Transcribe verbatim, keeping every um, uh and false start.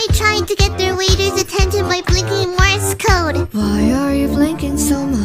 trying to get their waiter's attention by blinking Morse code. Why are you blinking so much?